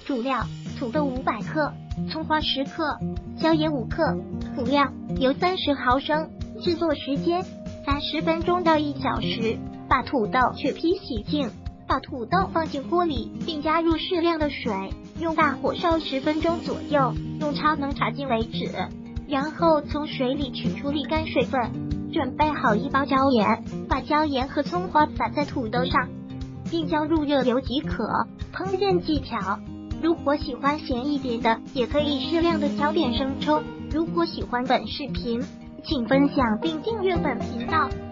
主料：土豆500克，葱花10克，椒盐5克，辅料：油30毫升。制作时间：30分钟到1小时。把土豆去皮洗净，把土豆放进锅里，并加入适量的水，用大火烧10分钟左右，用超能茶巾为止。然后从水里取出沥干水分。准备好1包椒盐，把椒盐和葱花撒在土豆上，并浇入热油即可。烹饪技巧：如果喜欢咸一点的，也可以适量的浇点生抽。如果喜欢本视频，请分享并订阅本频道。